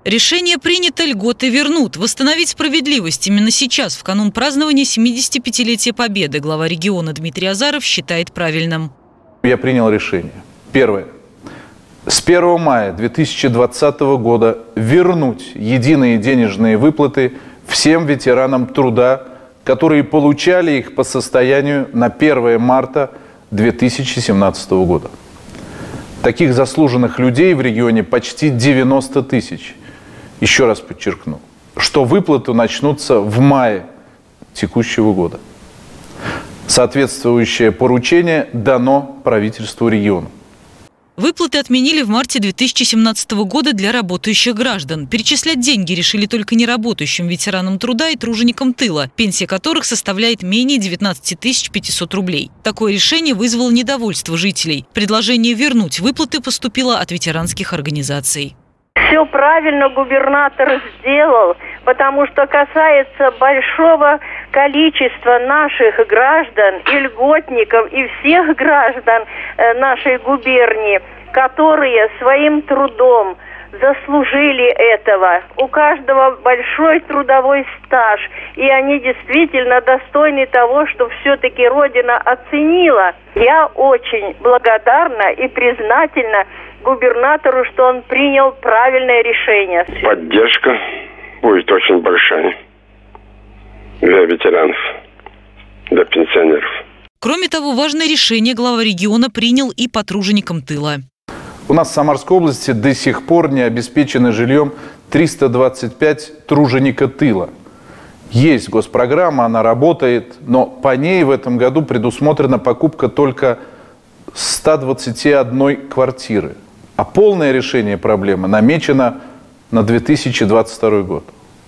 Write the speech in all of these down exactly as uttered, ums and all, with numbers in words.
Решение принято, льготы вернут. Восстановить справедливость именно сейчас, в канун празднования семидесятипятилетия Победы, глава региона Дмитрий Азаров считает правильным. Я принял решение. Первое. С первого мая две тысячи двадцатого года вернуть единые денежные выплаты всем ветеранам труда, которые получали их по состоянию на первое марта две тысячи семнадцатого года. Таких заслуженных людей в регионе почти девяносто тысяч. Еще раз подчеркну, что выплаты начнутся в мае текущего года. Соответствующее поручение дано правительству региона. Выплаты отменили в марте две тысячи семнадцатого года для работающих граждан. Перечислять деньги решили только неработающим ветеранам труда и труженикам тыла, пенсия которых составляет менее девятнадцати тысяч пятисот рублей. Такое решение вызвало недовольство жителей. Предложение вернуть выплаты поступило от ветеранских организаций. Все правильно губернатор сделал, потому что касается большого количества наших граждан и льготников, и всех граждан нашей губернии, которые своим трудом заслужили этого. У каждого большой трудовой стаж, и они действительно достойны того, что все-таки Родина оценила. Я очень благодарна и признательна губернатору, что он принял правильное решение. Поддержка будет очень большая для ветеранов, для пенсионеров. Кроме того, важное решение глава региона принял и по труженикам тыла. У нас в Самарской области до сих пор не обеспечены жильем триста двадцать пять труженика тыла. Есть госпрограмма, она работает, но по ней в этом году предусмотрена покупка только ста двадцати одной квартиры. А полное решение проблемы намечено на две тысячи двадцать второй год.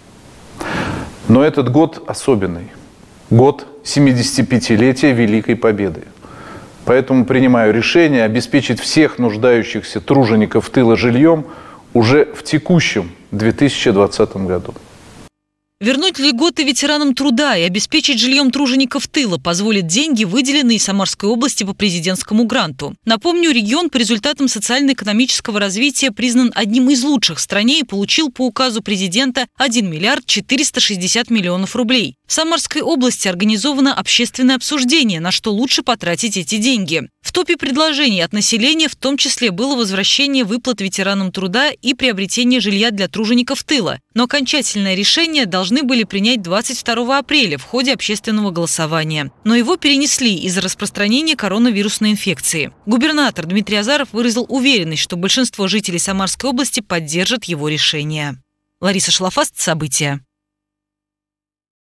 Но этот год особенный. Год семидесятипятилетия Великой Победы. Поэтому принимаю решение обеспечить всех нуждающихся тружеников тыла жильем уже в текущем две тысячи двадцатом году. Вернуть льготы ветеранам труда и обеспечить жильем тружеников тыла позволит деньги, выделенные Самарской области по президентскому гранту. Напомню, регион по результатам социально-экономического развития признан одним из лучших в стране и получил по указу президента один миллиард четыреста шестьдесят миллионов рублей. В Самарской области организовано общественное обсуждение, на что лучше потратить эти деньги. В топе предложений от населения в том числе было возвращение выплат ветеранам труда и приобретение жилья для тружеников тыла. Но окончательное решение должны были принять двадцать второго апреля в ходе общественного голосования. Но его перенесли из-за распространения коронавирусной инфекции. Губернатор Дмитрий Азаров выразил уверенность, что большинство жителей Самарской области поддержат его решение. Лариса Шлафаст, события.